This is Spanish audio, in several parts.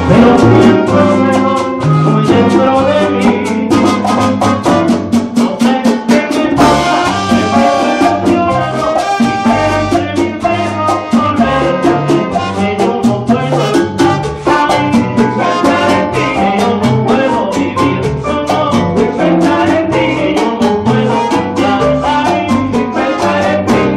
pero siento mejor muy dentro de mí. No sé qué me pasa, me emociono y quiero entre mis besos volverte a ti, que yo no puedo estar ahí sin pensar en ti, que yo no puedo vivir solo sin pensar en ti, que yo no puedo estar ahí sin pensar en ti.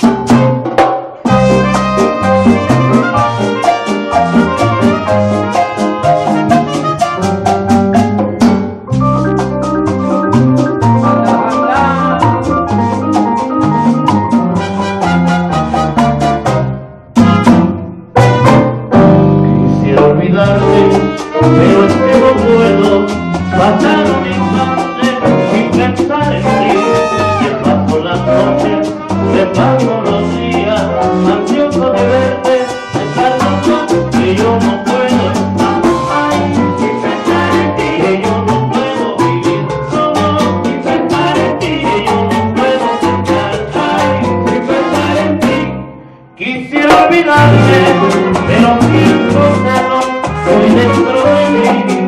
Quisiera olvidarte, pero es que no puedo pasar un instante sin pensar en ti. Me paso las noches, me paso los días, ansioso de verte, pensando que yo no puedo estar ahí sin pensar en ti, que yo no puedo vivir solo sin pensar en ti, que yo no puedo estar ahí sin pensar en ti. Quisiera olvidarte, pero siento solo, soy dentro de mí.